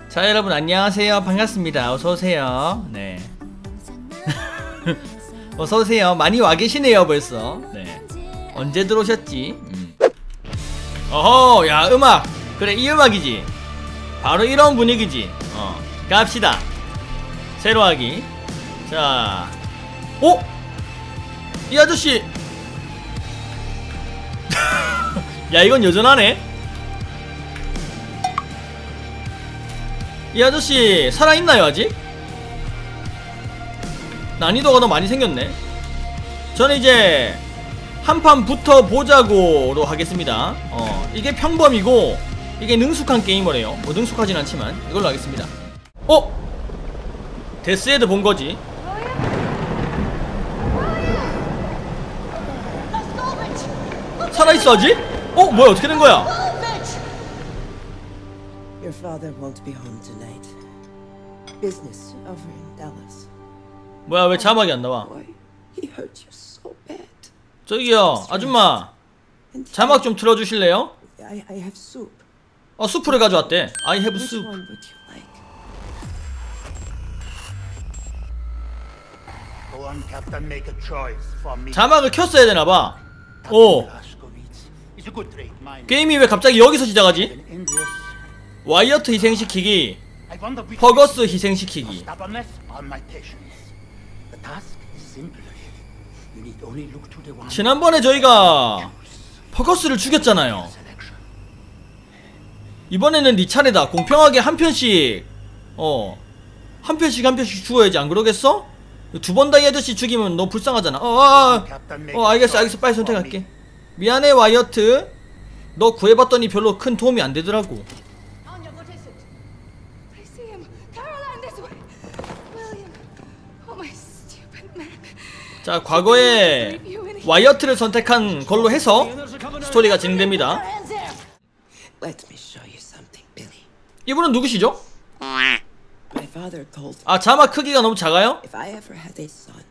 자, 여러분 안녕하세요. 반갑습니다. 어서오세요. 네. 어서오세요. 많이 와 계시네요 벌써. 네. 언제 들어오셨지? 어허, 야, 음악. 그래, 이 음악이지. 바로 이런 분위기지. 갑시다. 새로 하기. 자, 오! 이 아저씨. 야, 이건 여전하네. 이 아저씨 살아있나요 아직? 난이도가 너무 많이 생겼네. 저는 이제 한판 붙어보자고로 하겠습니다. 이게 평범이고 이게 능숙한 게이머래요. 뭐 능숙하진 않지만 이걸로 하겠습니다. 데스헤드 본거지. 살아있어 아직? 뭐야, 어떻게 된거야? Your father won't be home tonight. Business over in Dallas. 뭐야, 왜 자막이 안 나와? Boy, he hurt you so bad. 저기요, 아줌마. 자막 좀 틀어주실래요? I have soup. 수프를 가져왔대. I have Which soup. one would you like? Go on, Captain. Make a choice for me. 자막을 켰어야 되나봐. It's a good trade, mine. 게임이 왜 갑자기 여기서 시작하지? In this, 와이어트 희생시키기, I wonder which 퍼거스 희생시키기. stubbornness or my patience. The task is simple. You need only look to the one. 지난번에 저희가 퍼거스를 죽였잖아요. Selection. 이번에는 네 차례다. 공평하게 한 편씩 한 편씩 죽어야지. 안 그러겠어? 두 번 다 이 아저씨 죽이면 너무 불쌍하잖아. 알겠어. 빨리 선택할게. 미안해 와이어트. 너 구해봤더니 별로 큰 도움이 안 되더라고. Anya, what is it? I see him. Caroline, this way. William. Oh, my stupid man. 자, 과거에 와이어트를 선택한 걸로 해서 스토리가 진행됩니다. Let me show you something, Billy. 이분은 누구시죠? My father told me 아, 자막 크기가 너무 작아요? if I ever had a son,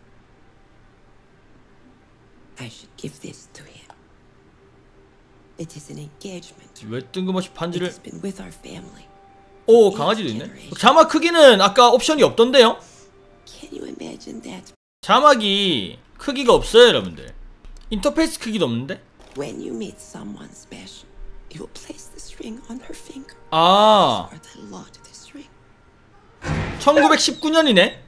I should give this to him. It is an engagement. 왜 뜬금없이 It 반지를. has been with our family. 오, 강아지도 있네. 자막 크기는 아까 옵션이 없던데요? Can you imagine that? 자막이 크기가 없어요, 여러분들. 인터페이스 크기도 없는데? When you meet someone special, you will place this ring on her finger. 아, Or they loved this ring. 1919년이네?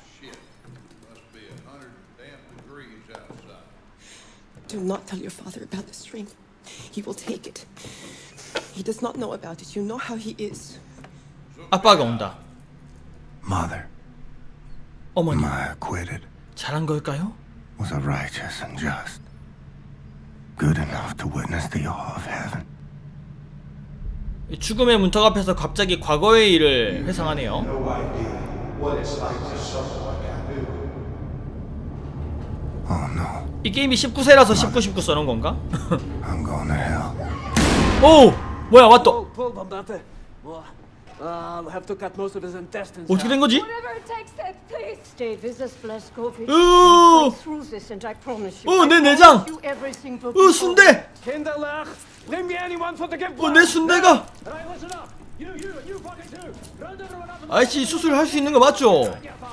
Do not tell your father about this ring. He will take it. He does not know about it. You know how he is. 아빠가 온다. Mother, 어머니, am I acquitted? 잘한 걸까요? Was I righteous and just? Good enough to witness the awe of heaven? 죽음의 문턱 앞에서 갑자기 과거의 일을 회상하네요. Oh no, 이 게임이 19세라서 19 써놓은 건가? I'm going to hell. 오! 뭐야, 왔다. Have to cut most of his intestines. 어떻게 된 거지? Whatever it takes, Dad, please. Davis is Blaskovic. 으, Through this, and I promise you. 내 내장. You every single 순대. Kinderlach, name me anyone for the gift. 내 순대가. Hey, listen up. You fucking too. Round everyone up. 아이씨, 수술할 수 있는 거 맞죠?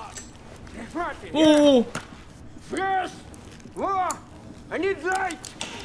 오, Yes. I need light.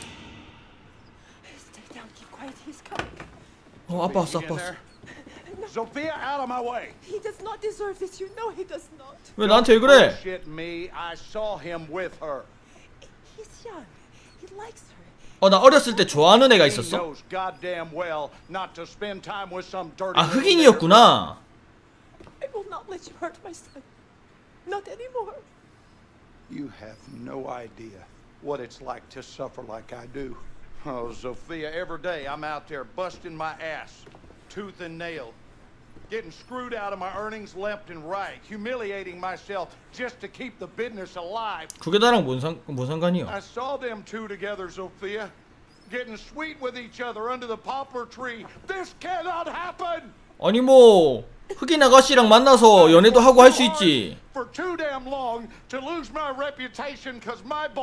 Stay down, keep quiet. He's coming. 아빠 왔어, 아빠 왔어. Sophia, out of my way. He does not deserve this. You know he does not. 왜 나한테 왜 그래? Bullshit me. I saw him with her. He's young. He likes her. 나 어렸을 때 좋아하는 애가 He 있었어? knows goddamn well not to spend time with some dirty. 아, 흑인이었구나. I will not let you hurt my son. Not anymore. You have no idea what it's like to suffer like I do. Oh, Sophia, every day I'm out there busting my ass, tooth and nail, getting screwed out of my earnings left and right, humiliating myself just to keep the business alive. 그게 나랑 뭔 상관이야? I saw them two together, Sophia, getting sweet with each other under the poplar tree. This cannot happen. 아니 뭐 흑인 아가씨랑 만나서 연애도 하고 할 수 있지.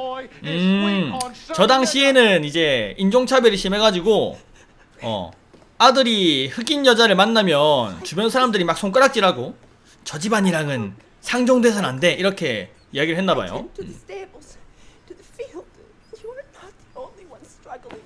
저 당시에는 이제 인종차별이 심해가지고 아들이 흑인 여자를 만나면 주변 사람들이 막 손가락질하고 저 집안이랑은 상종돼선 안 돼 이렇게 이야기를 했나봐요. To the stables, to the field. You are not the only one struggling.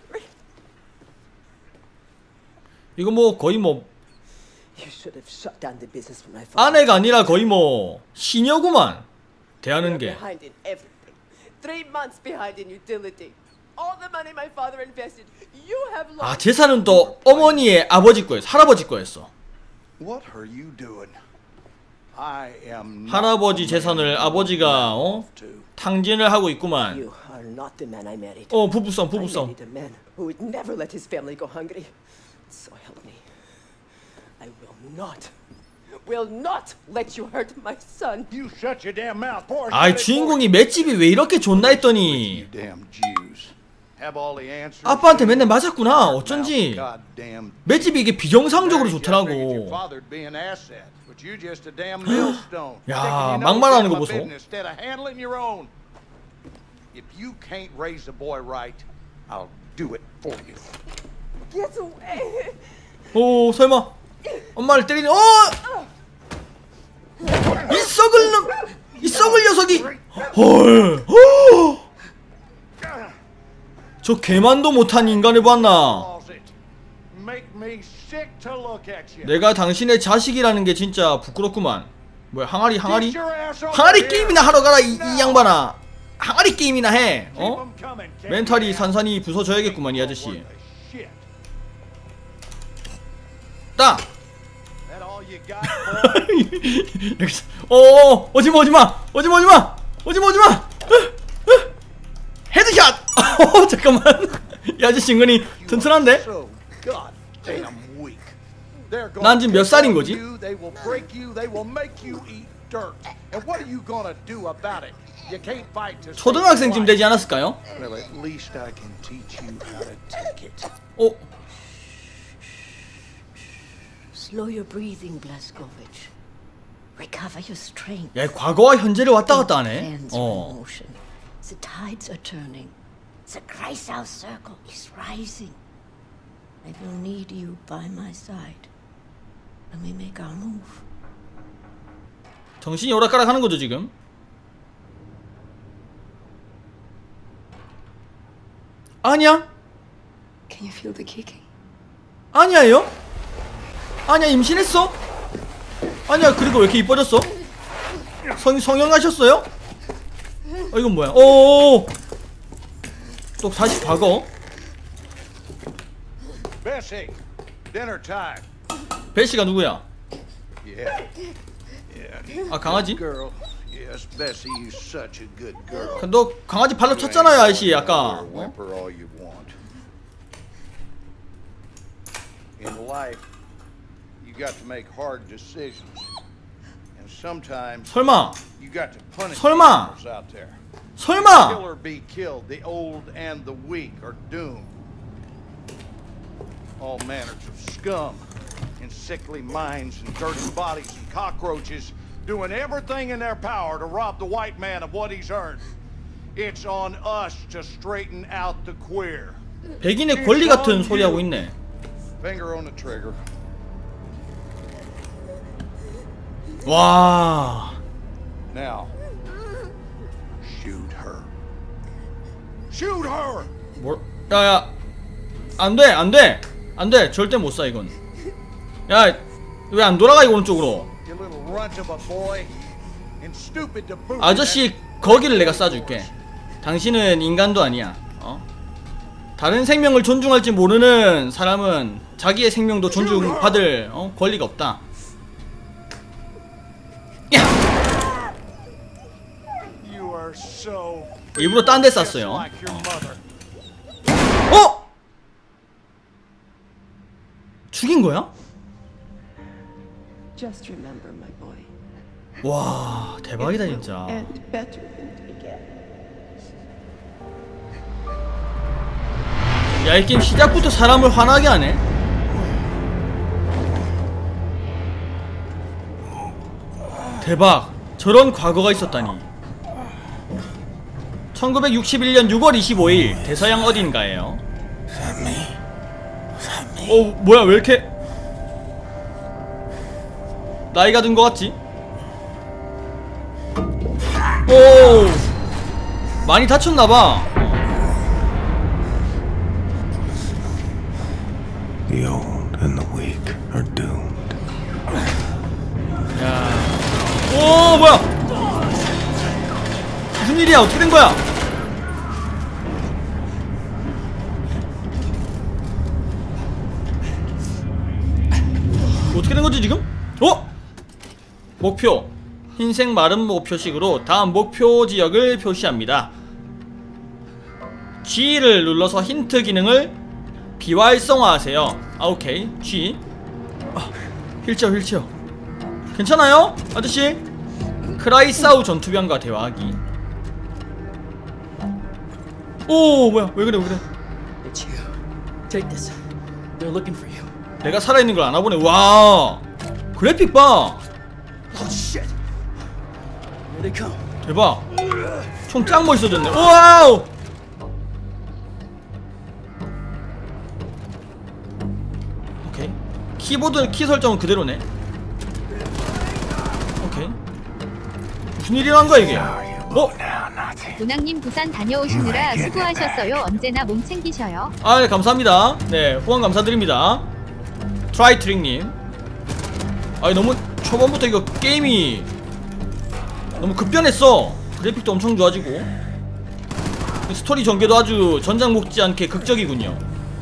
이거 뭐 거의 뭐 You should have shut down the business when my father. 아내가 아니라 거의 뭐 시녀구만 대하는 게. Behind in everything. 3 months behind in utility. All the money my father invested, you have lost. 아 재산은 또 어머니의 아버지 거였어. 할아버지 거였어. What are you doing? I am not 할아버지 the man 재산을 you 아버지가 love to. 탕진을 하고 있구만. You are not the man I married. 부부싸움 I 부부싸움. married a man who would never let his family go hungry. So help me. I will not let you hurt my son. You shut your damn mouth, poor 아이 주인공이 맷집이 왜 이렇게 좋나 했더니 damn Jews. Have all the answers. 아빠한테 맨날 맞았구나. 어쩐지 Goddamn. 맷집이 이게 비정상적으로 좋더라고. 야, 막말하는 거 보소. If you can't raise the boy right, I'll do it for you. Get away. 오 설마 엄마를 때리는 이 썩을 놈, 이 썩을 녀석이. 헐. 저 개만도 못한 인간을 보았나. 내가 당신의 자식이라는 게 진짜 부끄럽구만. 뭐야 항아리 게임이나 하러 가라 이 양반아. 항아리 게임이나 해. 멘탈이 산산이 부서져야겠구만 이 아저씨. 딱. 오지마. 헤드샷. 잠깐만. 이 아저씨 은근히 튼튼한데? 난 지금 몇 살인 거지? 초등학생쯤 되지 않았을까요? Slow your breathing, Blazkowicz. Recover your strength. 야, 과거와 현재를 왔다 갔다 하네. Hands are in motion. The tides are turning. The Kreisau circle is rising. I will need you by my side when we make our move. 정신이 오락가락 하는 거죠 지금. 아니야? Can you feel the kicking? 아니야요? 아니야 임신했어? 아니야 그리고 왜 이렇게 이뻐졌어? 성형하셨어요? 이건 뭐야? 오. 또 다시 과거. 베시가 누구야? 아 강아지? 너 강아지 발로 쳤잖아요 아저씨 아까. 설마 All manners of scum and sickly minds and dirty bodies and cockroaches doing everything in their power to rob the white man of what he's earned. It's on us to straighten out the queer. 백인의 권리 같은 소리 하고 있네. Finger on the trigger. 와. Now, shoot her. Shoot her. 뭘? 야야. 안 돼. 절대 못 쏴 이건. 야, 왜 안 돌아가 이 오른쪽으로? 아저씨 거기를 내가 쏴줄게. 당신은 인간도 아니야. 다른 생명을 존중할지 모르는 사람은 자기의 생명도 존중받을 권리가 없다. 야! 일부러 딴 데 쐈어요. 죽인 거야? Just remember, my boy. 와, 대박이다 진짜. And better than again. 야, 이 게임 시작부터 사람을 화나게 하네. 대박. 저런 과거가 있었다니. 1961년 6월 25일 대서양 어딘가에요. Was that me? 뭐야 왜 이렇게 나이가 든 것 같지? 오 많이 다쳤나봐. The old and the weak are doomed. 야. 오 뭐야 무슨 일이야 어떻게 된 거야? 어떻게 된 거지 지금? 목표 흰색 마름모 표식으로 다음 목표 지역을 표시합니다. G를 눌러서 힌트 기능을 비활성화하세요. 오케이 G. 휠체어 괜찮아요? 아저씨? 크라이사우 전투병과 대화하기. 오 뭐야 왜 그래 It's you. Take this. They're looking for you. 내가 살아있는 걸 아나 보네. 와 그래픽 봐 Oh shit. Here they come. 대박. 총 짱 멋있어졌네. 와우. 오케이 키보드 키 설정은 그대로네. 오케이 무슨 일이 난 거야 이게? 문학님 부산 다녀오시느라 수고하셨어요. 언제나 몸 챙기셔요. 네, 감사합니다. 네 후원 감사드립니다. 트라이트링님. 너무 초반부터 이거 게임이 너무 급변했어. 그래픽도 엄청 좋아지고 스토리 전개도 아주 전장 먹지 않게 극적이군요.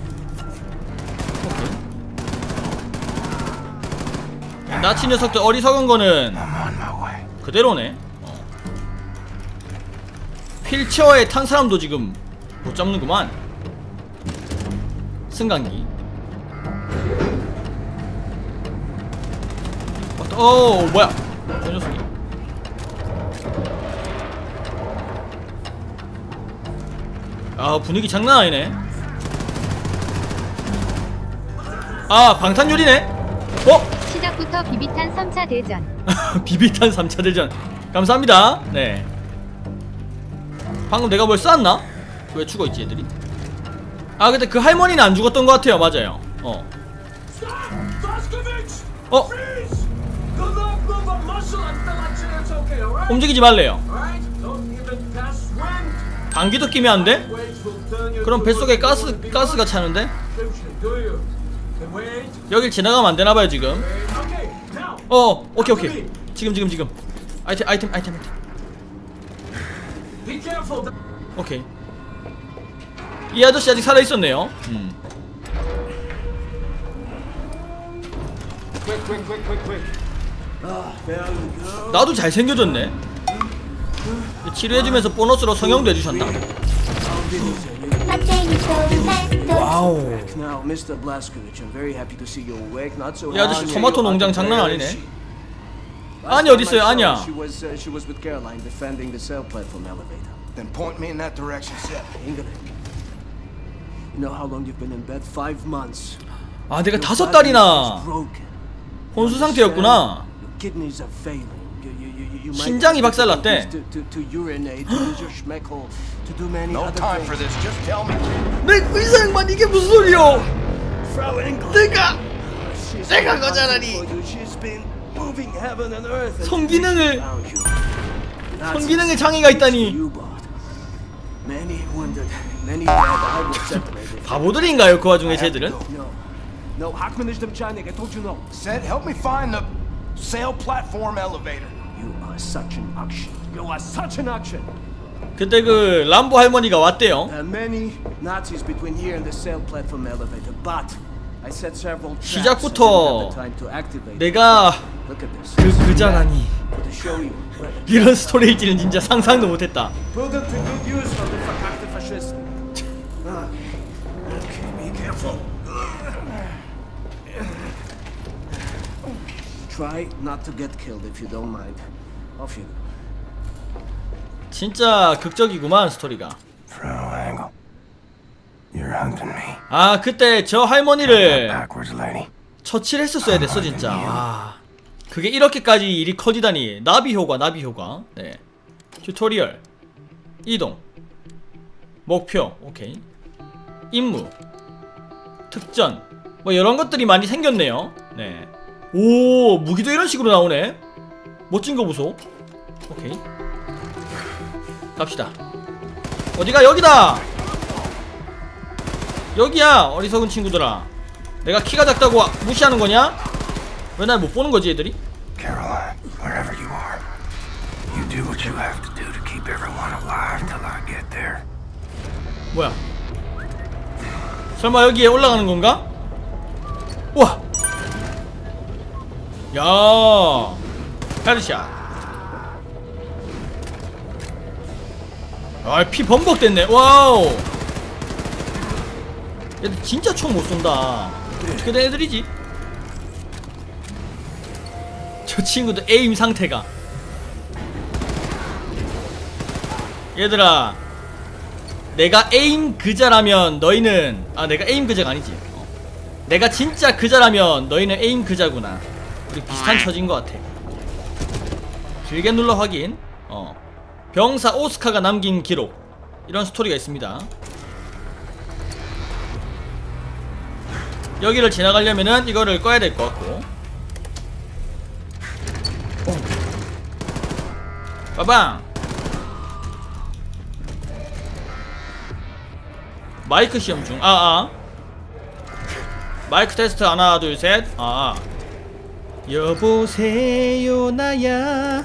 오케이. 나치 녀석들 어리석은 거는 그대로네. 휠체어에 탄 사람도 지금 못 잡는구만. 승강기. 뭐야 저 녀석이. 분위기 장난 아니네. 방탄요리네. 시작부터 비비탄 3차 대전. 비비탄 3차 대전 감사합니다. 네 방금 내가 뭘 쐈나? 왜 죽어있지 애들이? 근데 그 할머니는 안 죽었던 것 같아요. 맞아요. 움직이지 말래요. 방귀도 끼면 안 돼? 그럼 뱃속에 가스가 차는데? 여길 지나가면 안 되나봐요 지금. 오케이 지금 아이템 오케이 이 아저씨 아직 살아있었네요. 나도 잘생겨졌네. 치료해주면서 보너스로 성형도 해주셨나? 와우. 이 아저씨 토마토 농장 장난 아니네. 아니 어딨어요 아냐. Then point me in that direction, Seth. You know how long you've been in bed? 5 months. 내가 5달이나 혼수 상태였구나. Kidneys are failing. 신장이 박살났대. No time for this. Just tell me. 내 의사양반 이게 무슨 소리요? 내가 거절하니. 성기능에 장애가 있다니. 바보들인가요 그 와중에 쟤들은? Seth, help me find the sail platform elevator. You are such an action. You are such an action. 그때 그 람보 할머니가 왔대요. There are many Nazis between here and the sail platform elevator, but I set several traps. 시작부터 내가 그자라니. 이런 스토리일지는 진짜 상상도 못했다. Try not to get killed if you don't mind. Off you go. 진짜 극적이구만 스토리가. Frau Engel, you're hunting me. 그때 저 할머니를 Backwards, lady. 처치를 했었어야 됐어 진짜. 그게 이렇게까지 일이 커지다니. 나비 효과. 네. 튜토리얼. 이동. 목표. 오케이. 임무. 특전. 뭐 이런 것들이 많이 생겼네요. 네. 오, 무기도 이런 식으로 나오네. 멋진 거 보소. 오케이. 갑시다. 어디가? 여기다. 여기야. 어리석은 친구들아. 내가 키가 작다고 무시하는 거냐? 왜 날 못 보는 거지, 애들이? Caroline, wherever you are, you do what you have to do to keep everyone alive till I get there. 뭐야? 설마 여기에 올라가는 건가? 우와! 야, 헤드샷. 아, 피 범벅됐네. 와우. 얘들 진짜 총 못 쏜다. 어떻게 된 애들이지? 저 친구들 에임 상태가. 얘들아, 내가 에임 그자라면 너희는, 아, 내가 에임 그자가 아니지. 내가 진짜 그자라면 너희는 에임 그자구나. 우리 비슷한 처진 것 같아. 길게 눌러 확인. 병사 오스카가 남긴 기록. 이런 스토리가 있습니다. 여기를 지나가려면은 이거를 꺼야 될 것 같고. 빠방. 마이크 시험 중. 마이크 테스트 하나 둘 셋. 여보세요 나야,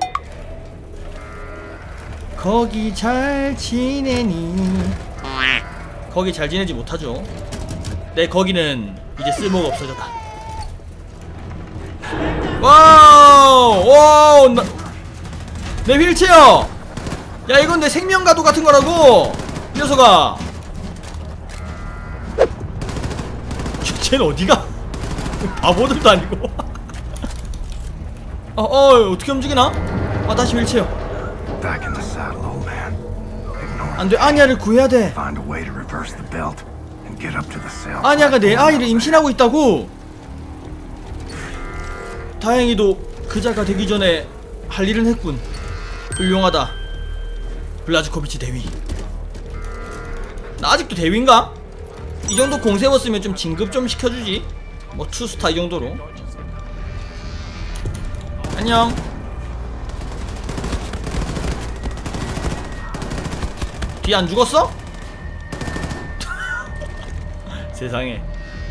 거기 잘 지내니? 거기 잘 지내지 못하죠. 내 거기는 이제 쓸모가 없어졌다. 와우, 내 휠체어. 야, 이건 내 생명가도 같은 거라고, 이 녀석아. 쟤는 어디가? 바보들도 아니고. 어떻게 움직이나? 다시 휠체어. Back in the saddle, old man. Ignore 안돼, 아냐를 구해야 돼. Find a way to reverse the belt and get up to the cell. 아냐가 내 아이를 임신하고 있다고. 다행히도 그자가 되기 전에 할 일은 했군. 훌륭하다, 블라즈코비치 대위. 나 아직도 대위인가? 이 정도 공 세웠으면 좀 진급 좀 시켜주지. 뭐 투스타 이 정도로. 안녕. 뒤 안 죽었어? 세상에.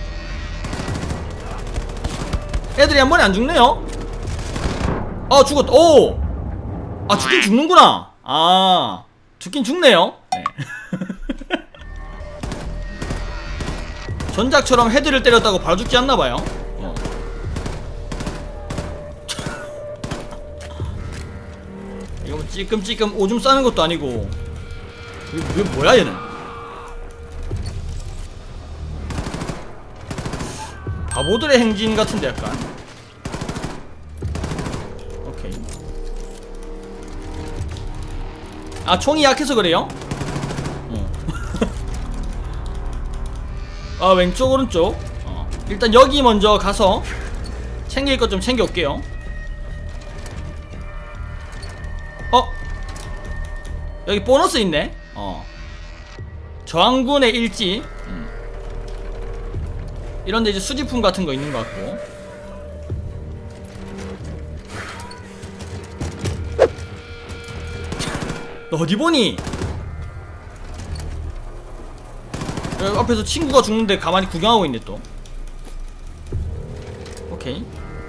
애들이 한 번에 안 죽네요. 죽었다. 오! 죽긴 죽는구나. 죽긴 죽네요. 네. 전작처럼 헤드를 때렸다고 바로 죽지 않나봐요. 이거 뭐 찔끔찔끔 오줌 싸는 것도 아니고. 이게 뭐야 얘는? 바보들의 행진 같은데 약간. 오케이. 총이 약해서 그래요? 왼쪽 오른쪽. 일단 여기 먼저 가서 챙길 것 좀 챙겨 올게요. 여기 보너스 있네. 저항군의 일지. 이런데 이제 수집품 같은 거 있는 것 같고. 너 어디 보니? 여기 앞에서 친구가 죽는데 가만히 구경하고 있네 또. 오케이.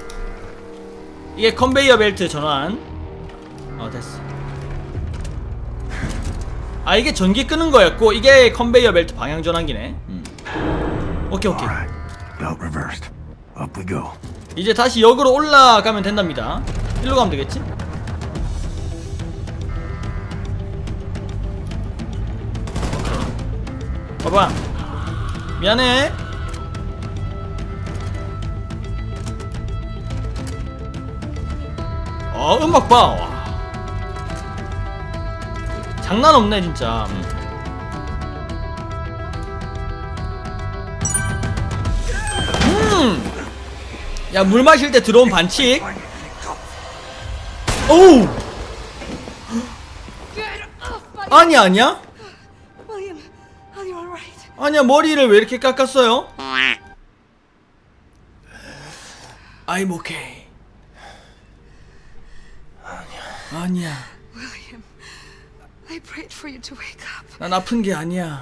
이게 컨베이어 벨트 전환. 됐어. 이게 전기 끄는 거였고, 이게 컨베이어 벨트 방향 전환기네. 오케이. Belt reversed. Up we go. 이제 다시 역으로 올라가면 된답니다. 일로 가면 되겠지? 봐봐. 미안해. 음악 봐. 와. 장난 없네 진짜. 야, 물 마실 때 들어온 반칙. 오우. 아니야. William, are you all right? 아니야, 머리를 왜 이렇게 깎았어요? I'm okay. 아니야. William, I prayed for you to wake up. 난 아픈 게 아니야.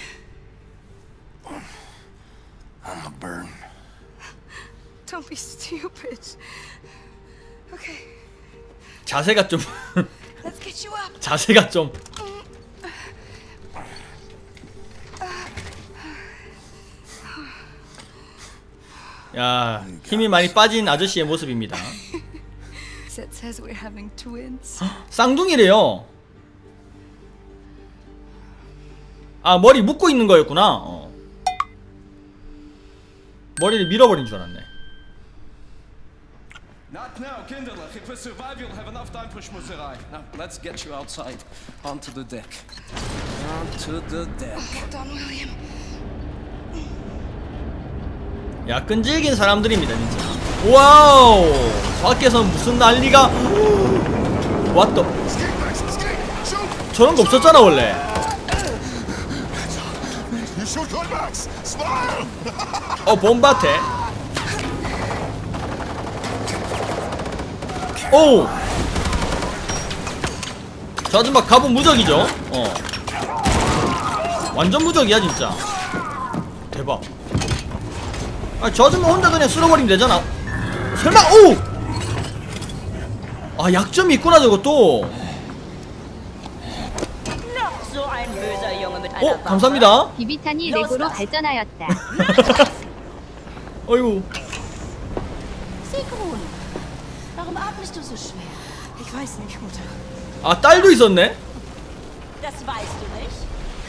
I'm a burn. Don't be stupid. Okay, 자세가 좀 let's get you up. 자세가 좀. 야, 힘이 많이 빠진 아저씨의 모습입니다. Zed says we're having twins. 쌍둥이래요. 아, 머리 묶고 있는 거였구나. 머리를 밀어버린 줄 알았네. Not now, Kinderlach. If we survive, you'll have enough time for schmutzerei. Now, let's get you outside. Onto the deck. Onto the deck. Hold on, William. 야, 끈질긴 사람들입니다 진짜. 와우, 밖에서 무슨 난리가. 왔다. 저런 거 없었잖아 원래. 봄바테. 오, 저 아줌마 갑옷 무적이죠. 완전 무적이야 진짜. 대박. 아, 저 아줌마 혼자 그냥 쓸어버리면 되잖아. 설마. 오! 아, 약점이 있구나 저것도. 감사합니다. 비비탄이 레고로 발전하였다. 어이구. Sigrun, warum atmest du so schwer? Ich weiß nicht, Mutter. 아, 딸도 있었네. Das weißt du nicht.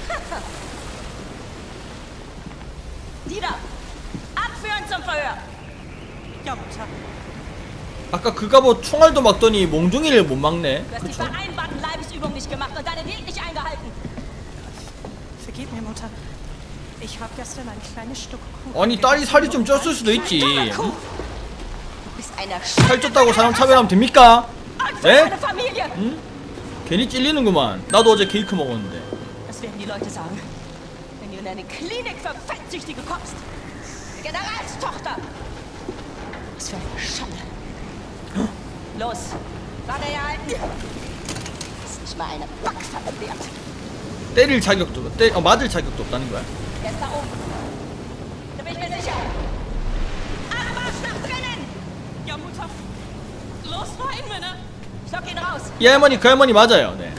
Nieder! Abführen zum Verhör! Ja, Mutter. 아까 그 갑옷 총알도 막더니 몽둥이를 못 막네. Du hast die vereinbarten Leibesübungen nicht gemacht und deine Diät nicht eingehalten. Vergib mir, Mutter. Ich habe gestern ein kleines Stück Kuchen. 아니, 딸이 살이 좀 쪘을 수도 있지. Du bist eine 살쪘다고 사람 차별하면 됩니까? Schande für 네? deine Familie! 괜히 찔리는구만. 나도 어제 케이크 먹었는데. Das werden die Leute sagen, wenn du in eine Klinik für Fettsüchtige kommst. Generalstochter! Was für eine Schande. Los, Warte herhalten! Ist nicht mal eine Backpfanne wert. 때릴 자격도, 맞을 자격도 없다는 거야. Er ist da oben. Da bin ich mir sicher. Armarsch nach drinnen! Ja, Mutter. Los rein, Männer. Stock ihn raus. 이 할머니 그 할머니 맞아요. 네.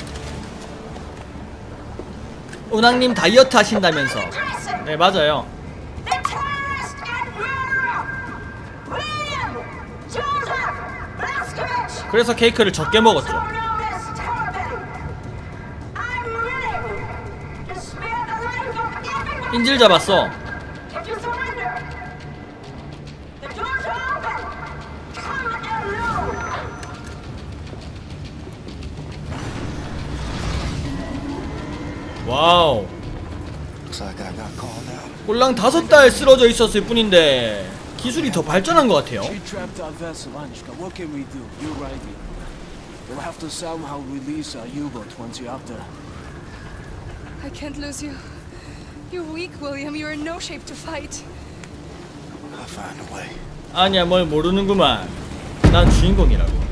운항님 다이어트 하신다면서. 네, 맞아요. The terrorist and murderer! William! Joseph! Blazkowicz! 그래서 케이크를 적게 먹었죠. Also known as Taliban. I'm willing to spare the life of everyone. 인질 잡았어. If you surrender, the doors are open. Come alone. 와우. Looks like I got called out. 꼴랑 5달 쓰러져 있었을 뿐인데 기술이 더 발전한 것 같아요. She trapped our vessel, Anishka. What can we do? You're right. We'll have to somehow release our U-boat once you're up there. I can't lose you. You're weak, William. You're in no shape to fight. I'll find a way. 아니야, 뭘 모르는구만. 난 주인공이라고.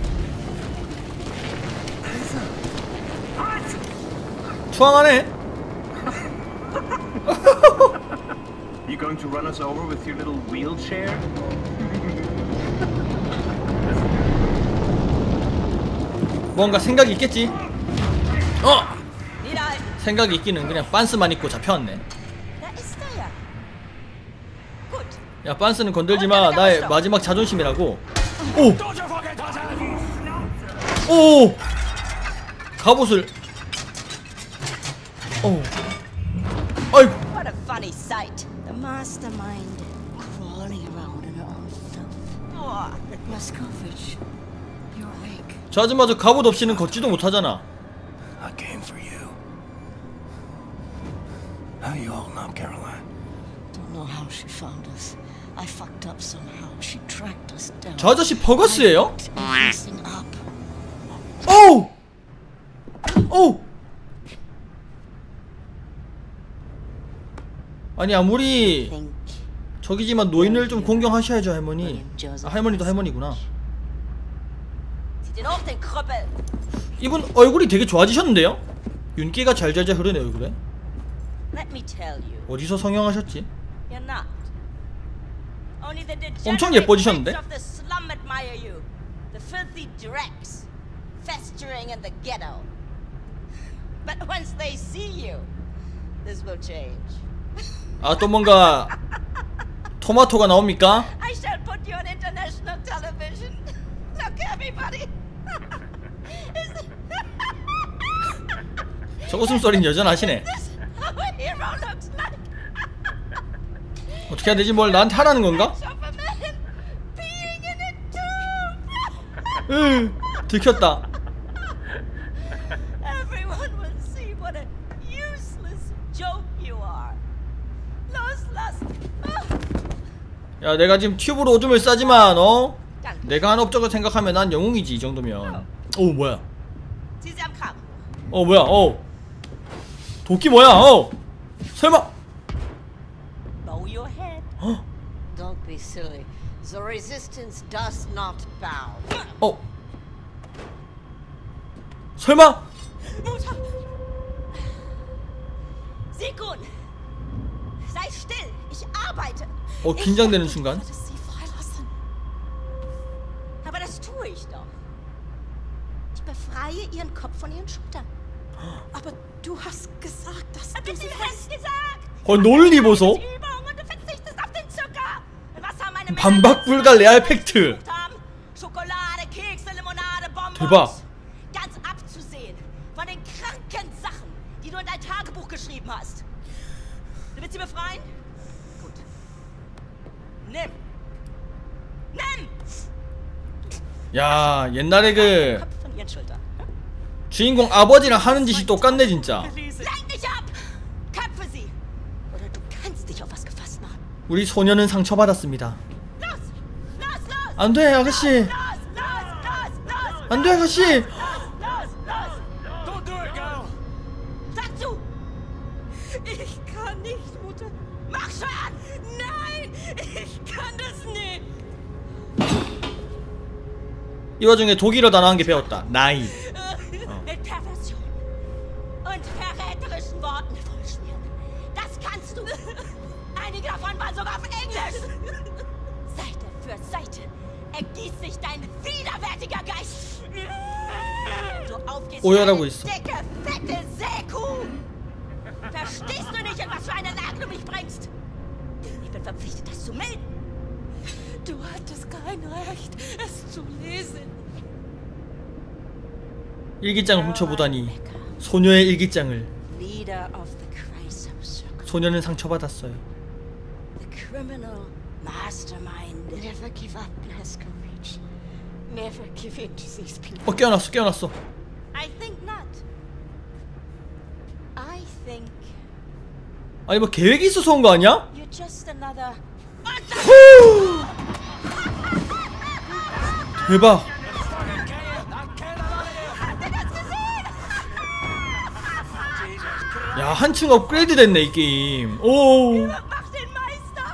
투항하네. You going to run us over with your little wheelchair? 뭔가 생각이 있겠지? Niederhalten. 생각이 있기는 그냥 빤스만 입고 잡혀왔네. Da ist er ja. Gut. 야, 빤스는 건들지마. 나의 마지막 자존심이라고. 오! 오! 갑옷을. 오. 아이고. What a funny sight. The mastermind crawling around in her own filth. Blazkowicz, you're awake. 저 아줌마 저 갑옷 없이는 걷지도 못하잖아. I came for you. How you holding up, Caroline? Don't know how she found us. I fucked up somehow. She tracked us down. 저 아저씨 버거스예요? Everything up. 오! 오! 아니 아무리 Think 저기지만 노인을 좀 공경하셔야죠, 할머니. 아, 할머니도 할머니구나. Zieh den hoch, den Krüppel. 이분 얼굴이 되게 좋아지셨는데요? 윤기가 잘잘잘 흐르네 얼굴에. Let me tell you, 어디서 성형하셨지? you're not. Only the 엄청 degenerate 예뻐지셨는데? freaks of the slum admire you. The filthy dregs festering in the ghetto. But once they see you, this will change. 아, 또 뭔가 토마토가 나옵니까? I shall put you on international television. Look, everybody. 저 웃음소리는 여전하시네. This how a hero looks like. 어떻게 해야 되지? 뭘 나한테 하라는 건가? Of a man peeing in a tube. 들켰다. Everyone will see what a useless joke you are. Los, 야, 내가 지금 튜브로 오줌을 싸지만 내가 한 업적을 생각하면 난 영웅이지, 이 정도면. 오, 뭐야? Zieh sie am Kragen. 뭐야? 도끼 뭐야? 설마? Bow your head. Don't be silly. The resistance does not bow. 설마? Mutter! Sigrun! Sei still! Ich arbeite! 긴장되는 순간. Ich würde sie freilassen. Aber das tue ich doch. Ich befreie ihren Kopf von ihren Schultern. Aber du hast gesagt, dass Hab du ich sie dir fest... fest gesagt? 논리 보소. Übung und du verzichtest auf den Zucker. Und was haben meine 반박 불가 레알 팩트. Schokolade, Kekse, Limonade, Bonbons. 대박. Ganz abzusehen von den kranken Sachen, die du in dein Tagebuch geschrieben hast. Du willst sie befreien? Gut. Nimm. Nimm! 야, 옛날에 그 Kopf von ihren Schultern. 주인공 아버지랑 하는 짓이 똑같네 진짜. Lenk dich ab! Köpfe sie! Oder du kannst dich auf was gefasst machen. 우리 소녀는 상처받았습니다. Los! Los, los! 안돼 아가씨. Los, los, los, los! 안돼 아가씨. Los, los! Don't do it, girl! Sag zu! Ich kann nicht, Mutter. Mach schon! Nein! Ich kann das nicht! 이 와중에 독일어 단어 한 개 배웠다. 나이. Mit Perversion und verräterischen Worten vollschmieren. Das kannst du. Einige davon waren sogar auf Englisch. Seite für Seite ergießt sich dein widerwärtiger Geist. Du aufgehst 오열하고 wie 있어. eine dicke, fette Seekuh. Verstehst du nicht, in was für eine Lage du mich bringst? Ich bin verpflichtet, das zu melden. Du hattest kein Recht, es zu lesen. 일기장을 훔쳐보다니. 소녀의 일기장을. Leader of the Chrysum Circle. 소녀는 상처받았어요. The criminal mastermind. Never give up, Blaskovich. Never give in to these people. 깨어났어. I think not. I think 아니 뭐 계획이 있어서 온 거 아니야? you're just another. 대박. 야, 한층 업그레이드 됐네 이 게임. 오. Mach den Meister.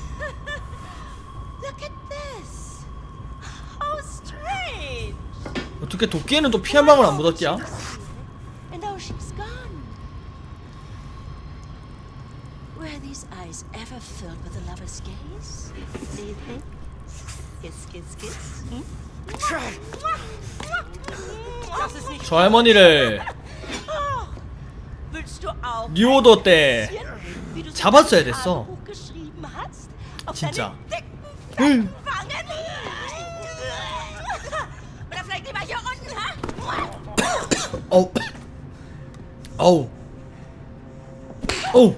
Look at this. How strange. 어떻게 도끼에는 또 피 한 방울 안 묻었지야? And now she's gone. Were these eyes ever filled with a lover's gaze? Do you think? Kiss, kiss, kiss. Das ist nicht. 저 할머니를 Willst du auch 뉴오더 때 wie du 잡았어야 in deinem 됐어. Tagebuch geschrieben hast? Auf 진짜. deine dicken, fetten Wangen? Oder vielleicht lieber hier unten, ha? 어우.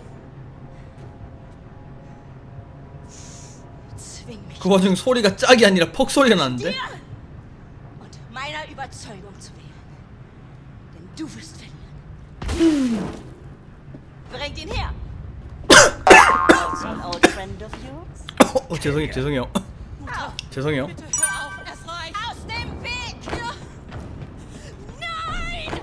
Zwing mich 그 와중에 소리가 짝이 아니라 퍽 소리가 나는데? und meiner Überzeugung zu wehren. Denn du wirst verlieren. Bringt ihn her. Also an old friend of yours? 죄송해요. 죄송해요. Bitte hör auf, es reicht. Aus dem Weg! Nein!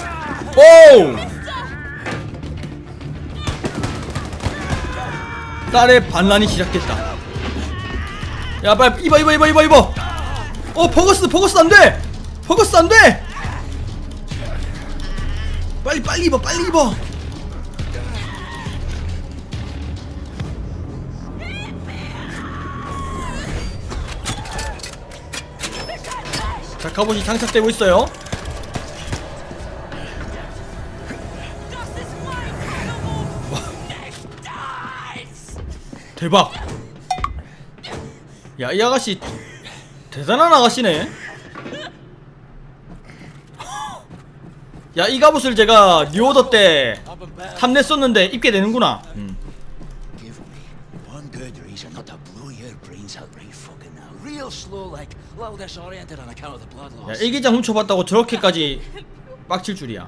오! 딸의 반란이 시작됐다. 야 빨리 입어. 버거스 안돼. 버거스 안돼. 빨리 입어. 자, 갑옷이 장착되고 있어요. 대박. 야, 이 아가씨 대단한 아가씨네. 야, 이 갑옷을 제가 뉴오더 때 탐냈었는데 입게 되는구나. 야, 일기장 훔쳐봤다고 저렇게까지 빡칠 줄이야.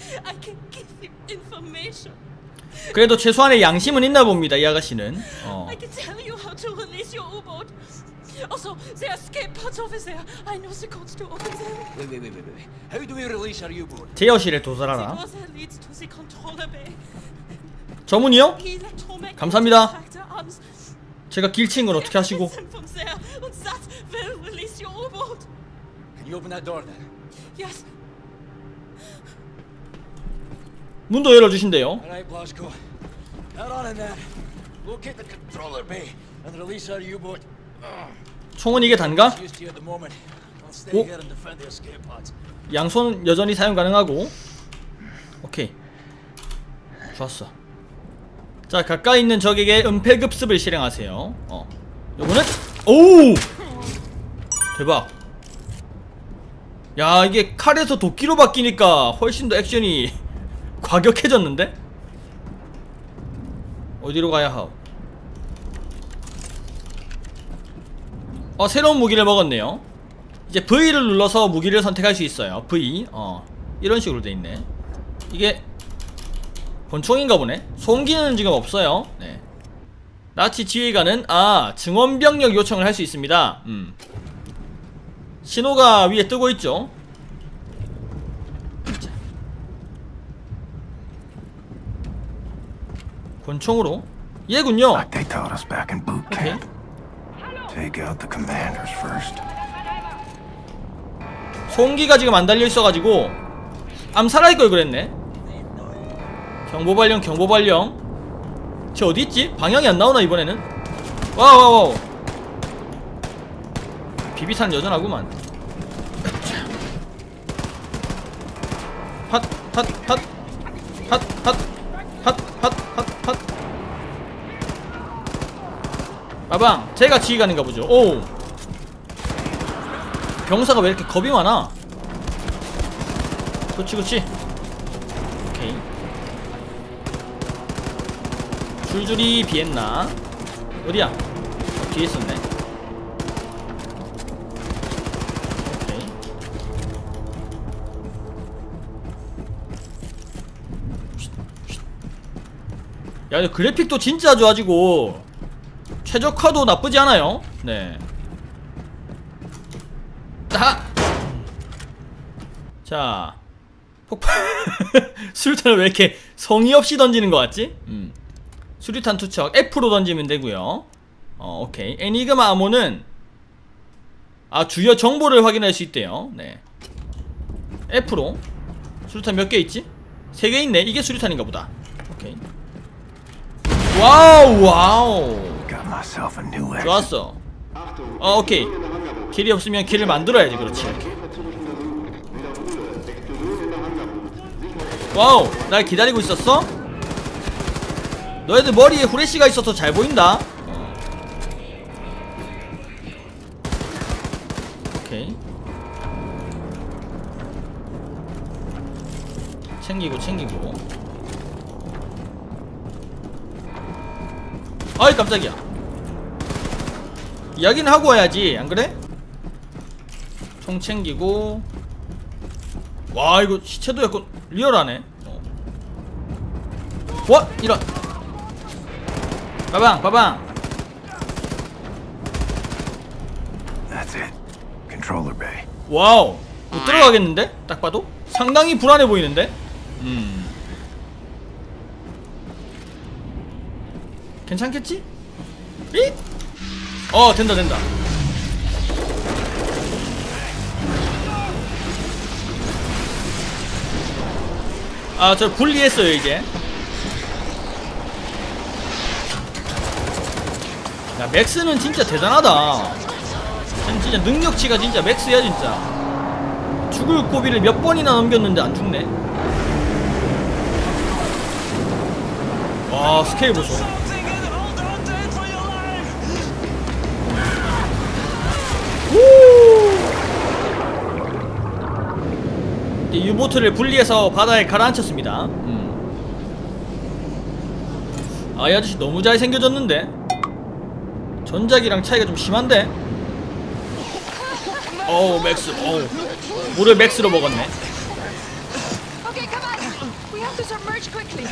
그래도 최소한의 양심은 있나 봅니다, 이 아가씨는. Also, the escape pods over there. I know the codes to open them. Wait. How do we release our U-boat? 제어실에 도달하라. The door leads to the controller bay. 저문이요? 감사합니다. 제가 길친 건 어떻게 하시고? From there, and that will release your U-boat. Can you open that door then? Yes. 문도 열어주신대요. Alright, Blasco. Get on in there. Locate the controller bay and release our U-boat. 총은 이게 단가? 오? 양손 여전히 사용 가능하고. 오케이, 좋았어. 자, 가까이 있는 적에게 은폐급습을 실행하세요. 요거는 오! 대박. 야, 이게 칼에서 도끼로 바뀌니까 훨씬 더 액션이 과격해졌는데? 어디로 가야 하오? 새로운 무기를 먹었네요. 이제 V를 눌러서 무기를 선택할 수 있어요. V. 이런 식으로 돼 있네. 이게 권총인가 보네. 소음기는 지금 없어요. 네. 나치 지휘관은 증원병력 요청을 할 수 있습니다. 신호가 위에 뜨고 있죠. 자. 권총으로 얘군요. 오케이. Take out the commanders first. 송기가 지금 안 달려 있어가지고 암살할 걸 그랬네. 경보 발령. 쟤 어디 있지? 방향이 안 나오나 이번에는? 와우. 비비탄 여전하구만. 핫. 빠방. 제가 지휘관인가 보죠. 오, 병사가 왜 이렇게 겁이 많아? 그렇지. 오케이. 줄줄이 비엔나. 어디야? 뒤에 있었네. 오케이. 야, 근데 그래픽도 진짜 좋아지고 최적화도 나쁘지 않아요. 네. 자, 폭발. 수류탄을 왜 이렇게 성의 없이 던지는 것 같지? 수류탄 투척 F로 던지면 되고요. 오케이. 애니그마 암호는 주요 정보를 확인할 수 있대요. 네. F로. 수류탄 몇 개 있지? 3개 있네. 이게 수류탄인가 보다. 오케이. 와우. 좋았어. 오케이. 길이 없으면 길을 만들어야지. 그렇지. 이렇게. 와우. 날 기다리고 있었어? 너희들 머리에 후레쉬가 있어서 잘 보인다. 오케이. 챙기고. 아이 깜짝이야. 이야기는 하고 와야지, 안 그래? 총 챙기고. 와, 이거 시체도 약간 리얼하네. 와, 이런. 빠방. That's it. Controller bay. 와우. 못 들어가겠는데? 딱 봐도? 상당히 불안해 보이는데? 괜찮겠지? 잇! 된다 된다. 아, 저 분리했어요 이제. 야, 맥스는 진짜 대단하다. 진짜 능력치가 진짜 맥스야 진짜. 죽을 고비를 몇 번이나 넘겼는데 안 죽네. 와, 스케일 보소. 유보트를 분리해서 바다에 가라앉혔습니다. 아, 이 아저씨 너무 잘생겨졌는데? 전작이랑 차이가 좀 심한데? 어우, 맥스. 어우, 물을 맥스로 먹었네. Okay, come on. We have to submerge quickly.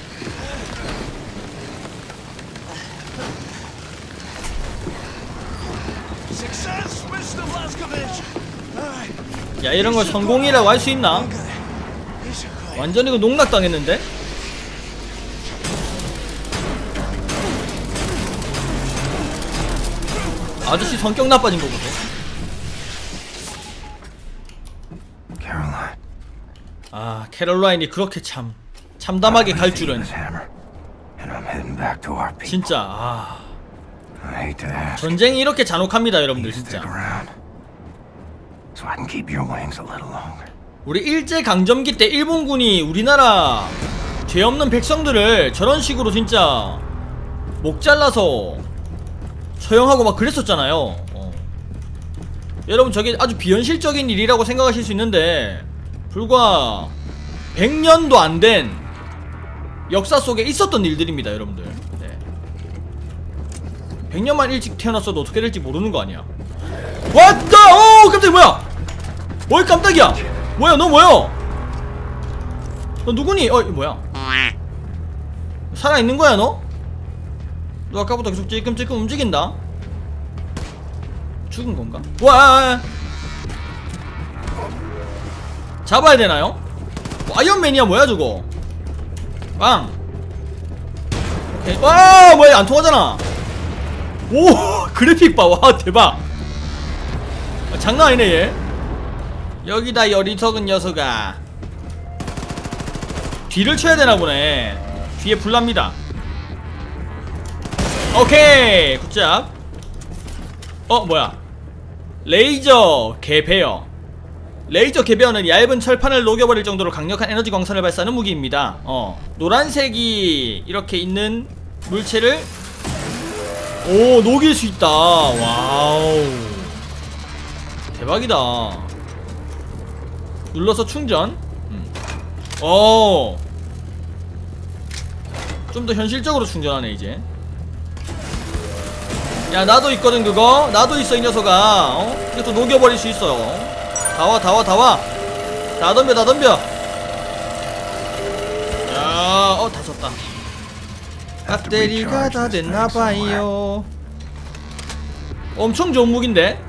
Success, Mr. Blazkowicz. 야, 이런 걸 성공이라고 할 수 있나? 완전 이거 농락당했는데? 아저씨 성격 나빠진 거 보소. 아, 캐롤라인이 그렇게 참담하게 갈 줄은. 진짜, 아. 전쟁이 이렇게 잔혹합니다, 여러분들, 진짜. 우리 일제강점기 때 일본군이 우리나라 죄 없는 백성들을 저런 식으로 진짜 목 잘라서 처형하고 막 그랬었잖아요. 여러분, 저게 아주 비현실적인 일이라고 생각하실 수 있는데 불과 100년도 안 된 역사 속에 있었던 일들입니다, 여러분들. 네. 100년만 일찍 태어났어도 어떻게 될지 모르는 거 아니야. 왔다! 오, 깜짝이야. 뭐야? 어이, 깜짝이야. 뭐야, 너 뭐야? 너 누구니? 이거 뭐야? 살아있는 거야, 너? 너 아까부터 계속 찔끔찔끔 움직인다. 죽은 건가? 와! 잡아야 되나요? 아이언맨이야, 뭐야, 저거? 빵! 오케이. 와, 뭐야, 안 통하잖아. 오, 그래픽 봐. 와, 대박. 아, 장난 아니네, 얘. 여기다, 이 어리석은 녀석아. 뒤를 쳐야 되나 보네. 뒤에 불납니다. 오케이, 굿잡. 뭐야? 레이저 개베어. 레이저 개베어는 얇은 철판을 녹여버릴 정도로 강력한 에너지 광선을 발사하는 무기입니다. 노란색이 이렇게 있는 물체를 녹일 수 있다. 와우, 대박이다. 눌러서 충전. 좀 더 현실적으로 충전하네 이제. 야, 나도 있거든 그거. 나도 있어 이 녀석아. 이것도 녹여버릴 수 있어. 다와 다와 다와. 다 덤벼 다 덤벼. 야, 다 졌다. 배터리가 다 됐나봐요. 엄청 좋은 무기인데.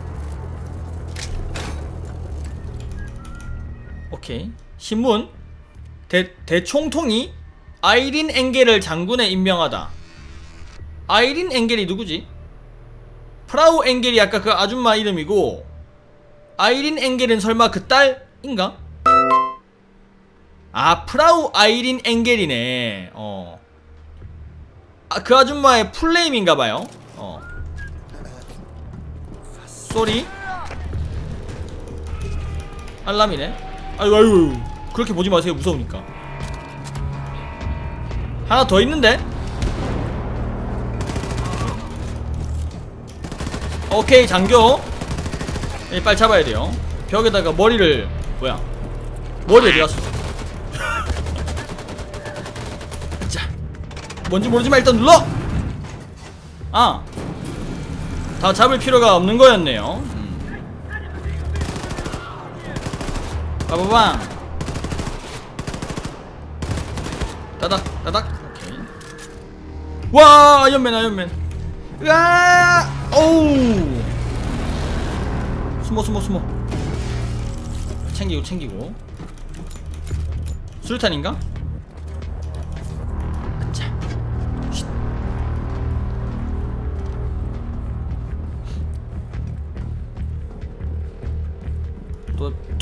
오케이. 신문. 대총통이 아이린 엥겔을 장군에 임명하다. 아이린 엥겔이 누구지? 프라우 엥겔이 아까 그 아줌마 이름이고, 아이린 엥겔은 설마 그 딸인가? 아, 프라우 아이린 엥겔이네. 아, 그 아줌마의 풀네임인가봐요. 쏘리. 알람이네. 아이고 아이고, 그렇게 보지 마세요, 무서우니까. 하나 더 있는데? 오케이, 장교. 빨리 잡아야 돼요. 벽에다가 머리를. 뭐야, 머리 어디 갔어? 자, 뭔지 모르지만 일단 눌러! 아, 다 잡을 필요가 없는 거였네요. 빠바방. 따닥 따닥. 오케이. 와, 아이언맨 아이언맨. 으아! 오우. 숨어 숨어 숨어. 챙기고 챙기고. 수류탄인가? 자.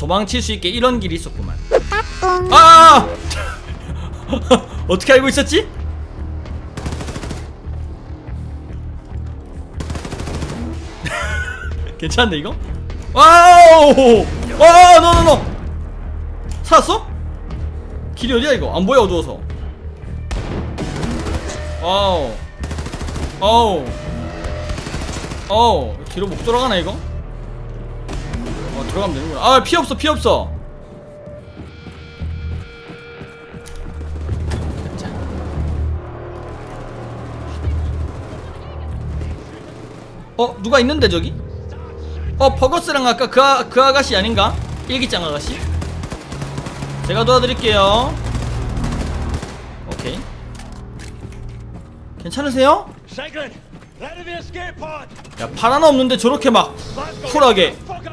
도망칠 수 있게 이런 길이 있었구만. 아! 어떻게 알고 있었지? 괜찮은데 이거? 와우! 와, 노노노! 살았어? 길이 어디야 이거? 안 보여 어두워서. 와우. 어우. 어우. 뒤로 못 돌아가나 이거? 들어가면 되는구나. 아, 피 없어, 피 없어. 자. 누가 있는데 저기? 버거스랑 아까 그 아가씨 아닌가? 일기장 아가씨? 제가 도와드릴게요. 오케이. 괜찮으세요? 야, 팔 하나 없는데 저렇게 막 쿨하게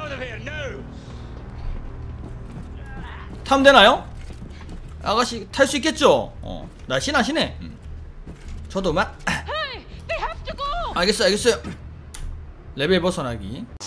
타면 되나요? 아가씨 탈 수 있겠죠? 날씬하시네. 저도 막 알겠어요. 레벨 벗어나기.